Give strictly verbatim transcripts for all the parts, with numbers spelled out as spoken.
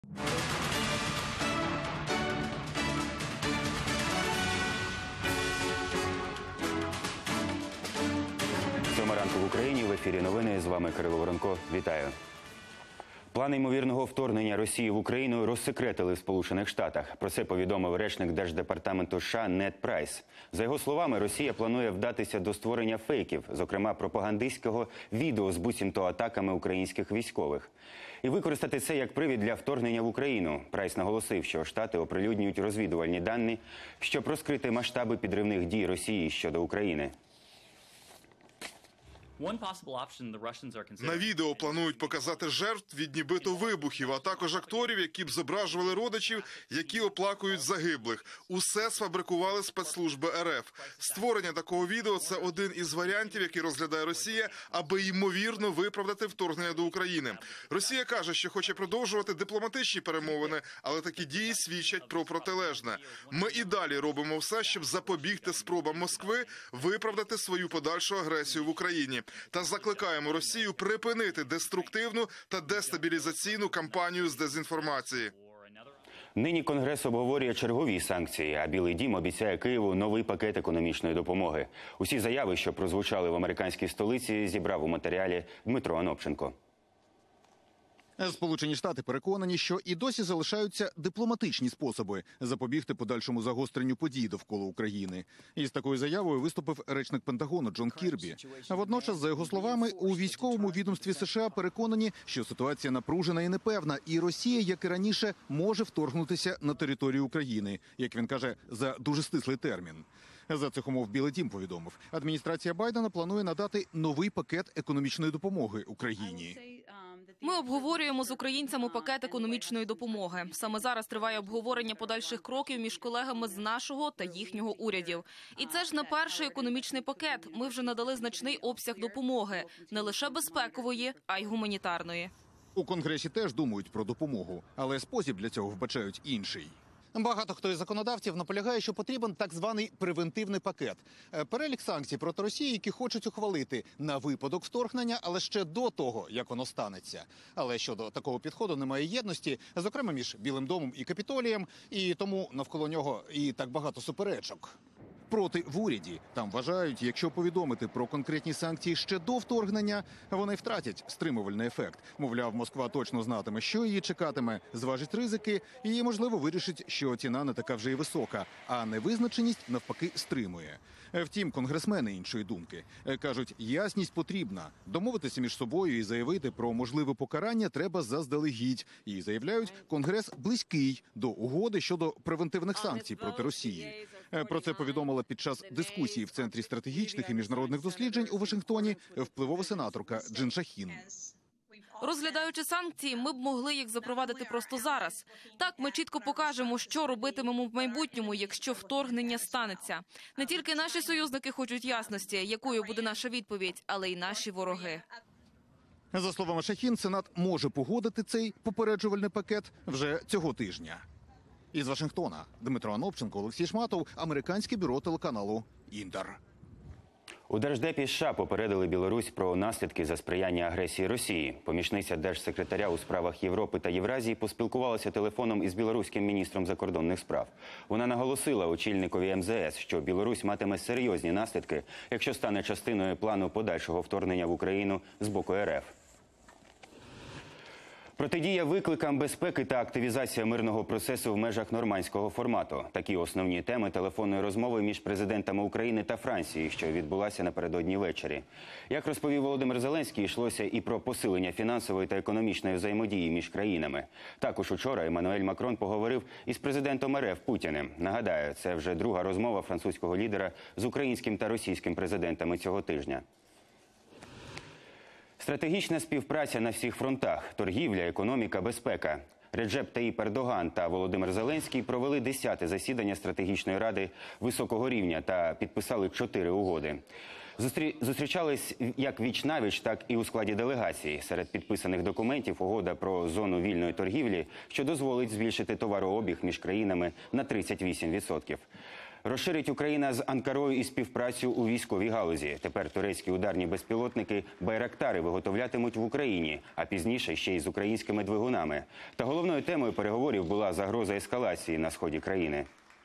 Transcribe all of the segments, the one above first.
Сьома ранку в Україні, в ефірі новини, з вами Кирило Воронко. Вітаю. Плани ймовірного вторгнення Росії в Україну розсекретили в Сполучених Штатах. Про це повідомив речник Держдепартаменту США Нед Прайс. За його словами, Росія планує вдатися до створення фейків, зокрема пропагандистського відео з буцімто атаками українських військових. І використати це як привід для вторгнення в Україну. Прайс наголосив, що Штати оприлюднюють розвідувальні дані, щоб розкрити масштаби підривних дій Росії щодо України. На відео планують показати жертв від нібито вибухів, а також акторів, які б зображували родичів, які оплакують загиблих. Усе сфабрикували спецслужби РФ. Створення такого відео – це один із варіантів, який розглядає Росія, аби ймовірно виправдати вторгнення до України. Росія каже, що хоче продовжувати дипломатичні перемовини, але такі дії свідчать про протилежне. Ми і далі робимо все, щоб запобігти спробам Москви виправдати свою подальшу агресію в Україні. Та закликаємо Росію припинити деструктивну та дестабілізаційну кампанію з дезінформації. Нині Конгрес обговорює чергові санкції, а Білий дім обіцяє Києву новий пакет економічної допомоги. Усі заяви, що прозвучали в американській столиці, зібрав у матеріалі Дмитро Анопченко. Сполучені Штати переконані, що і досі залишаються дипломатичні способи запобігти подальшому загостренню подій довкола України. Із такою заявою виступив речник Пентагону Джон Кірбі. А водночас, за його словами, у військовому відомстві США переконані, що ситуація напружена і непевна, і Росія, як і раніше, може вторгнутися на територію України, як він каже, за дуже стислий термін. За цих умов Білий дім повідомив, адміністрація Байдена планує надати новий пакет економічної допомоги Україні. Ми обговорюємо з українцями пакет економічної допомоги. Саме зараз триває обговорення подальших кроків між колегами з нашого та їхнього урядів. І це ж не перший економічний пакет. Ми вже надали значний обсяг допомоги. Не лише безпекової, а й гуманітарної. У Конгресі теж думають про допомогу, але спосіб для цього вбачають інший. Багато хто із законодавців наполягає, що потрібен так званий превентивний пакет. Перелік санкцій проти Росії, які хочуть ухвалити на випадок вторгнення, але ще до того, як воно станеться. Але щодо такого підходу немає єдності, зокрема між Білим домом і Капітолієм, і тому навколо нього і так багато суперечок. Проти в уряді. Там вважають, якщо повідомити про конкретні санкції ще до вторгнення, вони втратять стримувальний ефект. Мовляв, Москва точно знатиме, що її чекатиме, зважить ризики і, можливо, вирішить, що ціна не така вже й висока, а невизначеність, навпаки, стримує. Втім, конгресмени іншої думки. Кажуть, ясність потрібна. Домовитися між собою і заявити про можливе покарання треба заздалегідь. І заявляють, Конгрес близький до угоди щодо превентивних санкцій проти Росії. Про це повідомила під час дискусії в Центрі стратегічних і міжнародних досліджень у Вашингтоні впливова сенаторка Джин Шахін. Розглядаючи санкції, ми б могли їх запровадити просто зараз. Так, ми чітко покажемо, що робитимемо в майбутньому, якщо вторгнення станеться. Не тільки наші союзники хочуть ясності, якою буде наша відповідь, але й наші вороги. За словами Шахін, Сенат може погодити цей попереджувальний пакет вже цього тижня. Із Вашингтона Дмитро Анопченко, Олексій Шматов, американське бюро телеканалу «Інтер». У Держдепі США попередили Білорусь про наслідки за сприяння агресії Росії. Помічниця держсекретаря у справах Європи та Євразії поспілкувалася телефоном із білоруським міністром закордонних справ. Вона наголосила очільникові ем зе ес, що Білорусь матиме серйозні наслідки, якщо стане частиною плану подальшого вторгнення в Україну з боку ер еф. Протидія викликам безпеки та активізація мирного процесу в межах нормандського формату. Такі основні теми телефонної розмови між президентами України та Франції, що відбулася напередодні ввечері. Як розповів Володимир Зеленський, йшлося і про посилення фінансової та економічної взаємодії між країнами. Також учора Еммануель Макрон поговорив із президентом ер еф Путіним. Нагадаю, це вже друга розмова французького лідера з українським та російським президентами цього тижня. Стратегічна співпраця на всіх фронтах – торгівля, економіка, безпека. Реджеп Таїп Ердоган та Володимир Зеленський провели десяте засідання стратегічної ради високого рівня та підписали чотири угоди. Зустрі... Зустрічались як віч-навіч, так і у складі делегації. Серед підписаних документів угода про зону вільної торгівлі, що дозволить збільшити товарообіг між країнами на тридцять вісім відсотків. Розширить Україна з Анкарою і співпрацю у військовій галузі. Тепер турецькі ударні безпілотники «Байрактари» виготовлятимуть в Україні, а пізніше ще й з українськими двигунами. Та головною темою переговорів була загроза ескалації на сході країни.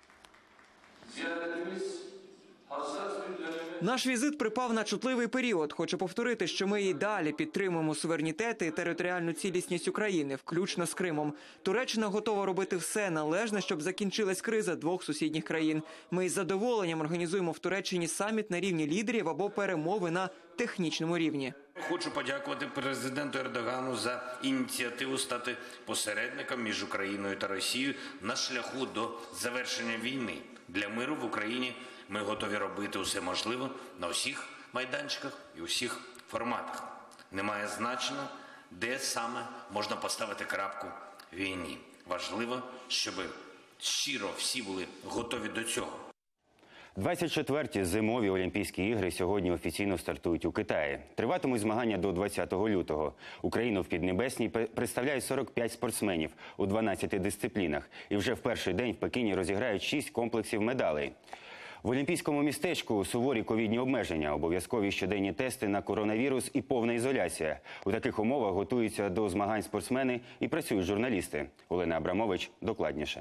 Наш візит припав на чутливий період. Хочу повторити, що ми і далі підтримуємо суверенітет і територіальну цілісність України, включно з Кримом. Туреччина готова робити все належне, щоб закінчилась криза двох сусідніх країн. Ми із задоволенням організуємо в Туреччині саміт на рівні лідерів або перемови на технічному рівні. Хочу подякувати президенту Ердогану за ініціативу стати посередником між Україною та Росією на шляху до завершення війни. Для миру в Україні ми готові робити усе можливе на усіх майданчиках і усіх форматах. Немає значення, де саме можна поставити крапку в війні. Важливо, щоб щиро всі були готові до цього. двадцять четверті зимові Олімпійські ігри сьогодні офіційно стартують у Китаї. Триватимуть змагання до двадцятого лютого. Україну в Піднебесній представляють сорок п'ять спортсменів у дванадцяти дисциплінах. І вже в перший день в Пекіні розіграють шість комплексів медалей. В Олімпійському містечку суворі ковідні обмеження, обов'язкові щоденні тести на коронавірус і повна ізоляція. У таких умовах готуються до змагань спортсмени і працюють журналісти. Олена Абрамович докладніше.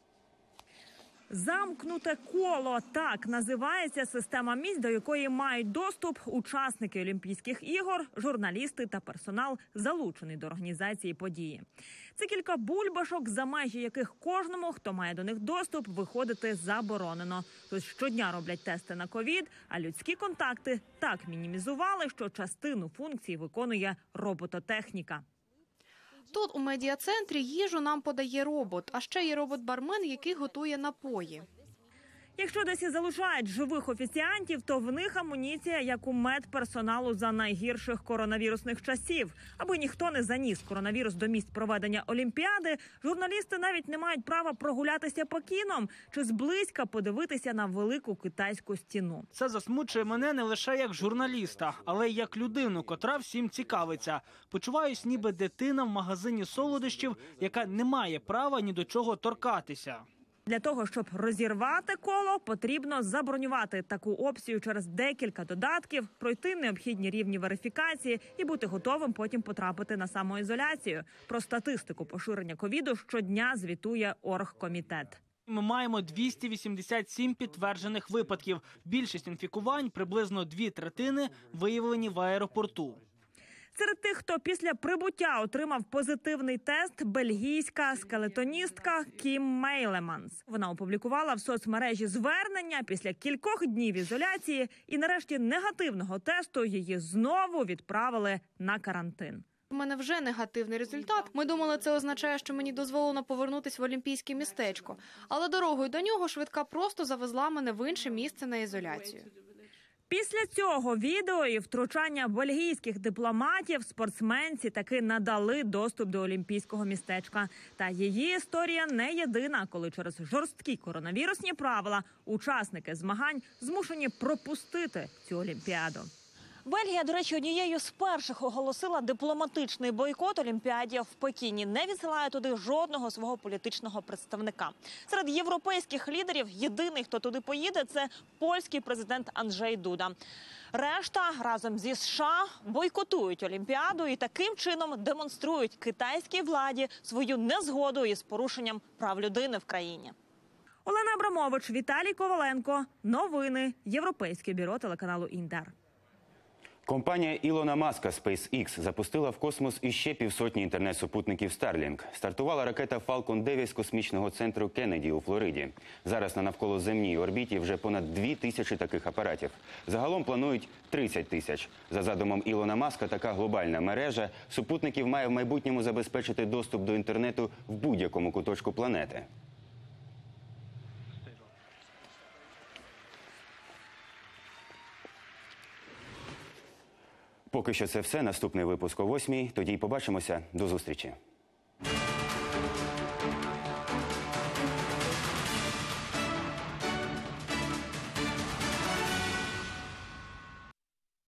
Замкнуте коло – так називається система місць, до якої мають доступ учасники Олімпійських ігор, журналісти та персонал, залучений до організації події. Це кілька бульбашок, за межі яких кожному, хто має до них доступ, виходити заборонено. Тож щодня роблять тести на ковід, а людські контакти так мінімізували, що частину функцій виконує робототехніка. Тут, у медіа-центрі, їжу нам подає робот, а ще є робот-бармен, який готує напої. Якщо десь і залишають живих офіціантів, то в них амуніція, як у медперсоналу за найгірших коронавірусних часів. Аби ніхто не заніс коронавірус до місць проведення Олімпіади, журналісти навіть не мають права прогулятися Пекіном чи зблизька подивитися на велику китайську стіну. Це засмучує мене не лише як журналіста, але й як людину, котра всім цікавиться. Почуваюсь ніби дитина в магазині солодощів, яка не має права ні до чого торкатися. Для того, щоб розірвати коло, потрібно забронювати таку опцію через декілька додатків, пройти необхідні рівні верифікації і бути готовим потім потрапити на самоізоляцію. Про статистику поширення ковіду щодня звітує оргкомітет. Ми маємо двісті вісімдесят сім підтверджених випадків. Більшість інфікувань, приблизно дві третини, виявлені в аеропорту. Серед тих, хто після прибуття отримав позитивний тест, бельгійська скелетоністка Кім Мейлеманс. Вона опублікувала в соцмережі звернення після кількох днів ізоляції і нарешті негативного тесту її знову відправили на карантин. У мене вже негативний результат. Ми думали, це означає, що мені дозволено повернутися в Олімпійське містечко. Але дорогою до нього швидка просто завезла мене в інше місце на ізоляцію. Після цього відео і втручання бельгійських дипломатів спортсменці таки надали доступ до олімпійського містечка. Та її історія не єдина, коли через жорсткі коронавірусні правила учасники змагань змушені пропустити цю Олімпіаду. Бельгія, до речі, однією з перших оголосила дипломатичний бойкот Олімпіаді в Пекіні. Не відсилає туди жодного свого політичного представника. Серед європейських лідерів єдиний, хто туди поїде, це польський президент Анджей Дуда. Решта разом зі США бойкотують Олімпіаду і таким чином демонструють китайській владі свою незгоду із порушенням прав людини в країні. Олена Абрамович, Віталій Коваленко. Новини. Європейське бюро телеканалу «Інтер». Компанія Ілона Маска SpaceX запустила в космос іще півсотні інтернет-супутників Starlink. Стартувала ракета Falcon дев'ять з космічного центру Кеннеді у Флориді. Зараз на навколоземній орбіті вже понад дві тисячі таких апаратів. Загалом планують тридцять тисяч. За задумом Ілона Маска, така глобальна мережа супутників має в майбутньому забезпечити доступ до інтернету в будь-якому куточку планети. Поки що це все. Наступний випуск о восьмій. Тоді й побачимося. До зустрічі.